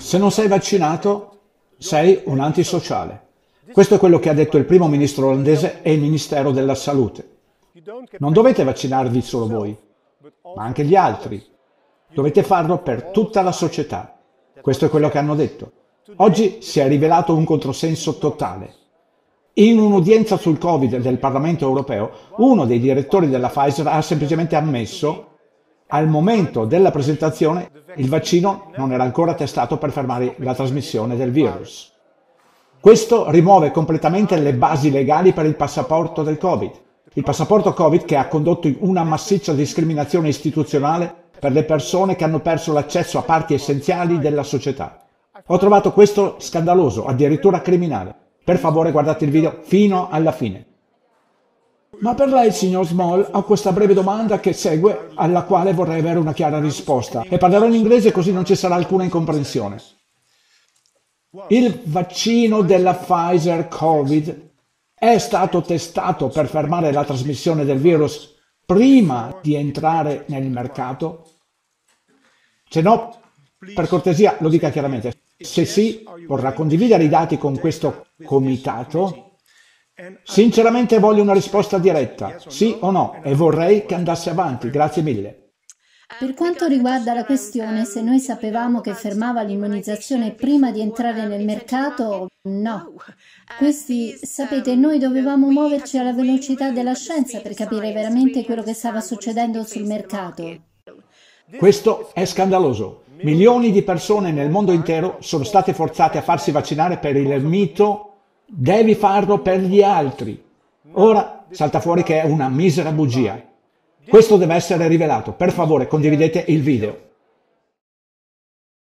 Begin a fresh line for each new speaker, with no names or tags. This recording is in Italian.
Se non sei vaccinato, sei un antisociale. Questo è quello che ha detto il primo ministro olandese e il Ministero della Salute. Non dovete vaccinarvi solo voi, ma anche gli altri. Dovete farlo per tutta la società. Questo è quello che hanno detto. Oggi si è rivelato un controsenso totale. In un'udienza sul Covid del Parlamento europeo, uno dei direttori della Pfizer ha semplicemente ammesso al momento della presentazione il vaccino non era ancora testato per fermare la trasmissione del virus. Questo rimuove completamente le basi legali per il passaporto del Covid. Il passaporto Covid che ha condotto una massiccia discriminazione istituzionale per le persone che hanno perso l'accesso a parti essenziali della società. Ho trovato questo scandaloso, addirittura criminale. Per favore guardate il video fino alla fine. Ma per lei, signor Small, ho questa breve domanda che segue, alla quale vorrei avere una chiara risposta. E parlerò in inglese così non ci sarà alcuna incomprensione. Il vaccino della Pfizer Covid è stato testato per fermare la trasmissione del virus prima di entrare nel mercato? Se no, per cortesia, lo dica chiaramente. Se sì, vorrà condividere i dati con questo comitato? Sinceramente voglio una risposta diretta, sì o no, e vorrei che andasse avanti. Grazie mille.
Per quanto riguarda la questione se noi sapevamo che fermava l'immunizzazione prima di entrare nel mercato, no. Sapete, noi dovevamo muoverci alla velocità della scienza per capire veramente quello che stava succedendo sul mercato.
Questo è scandaloso. Milioni di persone nel mondo intero sono state forzate a farsi vaccinare per il mito «devi farlo per gli altri». Ora salta fuori che è una misera bugia. Questo deve essere rivelato. Per favore, condividete il video.